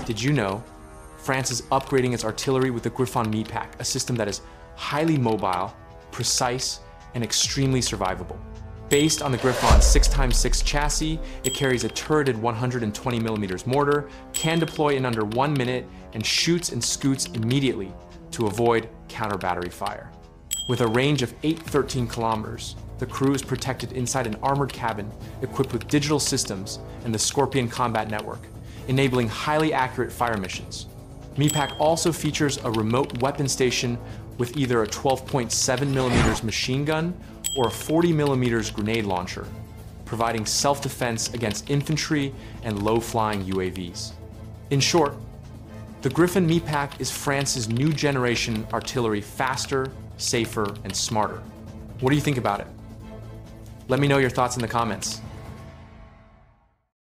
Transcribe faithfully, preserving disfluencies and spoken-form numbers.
Did you know France is upgrading its artillery with the Griffon MEPAC, a system that is highly mobile, precise, and extremely survivable. Based on the Griffon's six by six chassis, it carries a turreted one hundred twenty millimeter mortar, can deploy in under one minute, and shoots and scoots immediately to avoid counter-battery fire. With a range of eight hundred thirteen kilometers, the crew is protected inside an armored cabin equipped with digital systems and the Scorpion combat network, enabling highly accurate fire missions. MEPAC also features a remote weapon station with either a twelve point seven millimeter machine gun or a forty millimeter grenade launcher, providing self-defense against infantry and low-flying U A Vs. In short, the Griffon MEPAC is France's new generation artillery, faster, safer, and smarter. What do you think about it? Let me know your thoughts in the comments.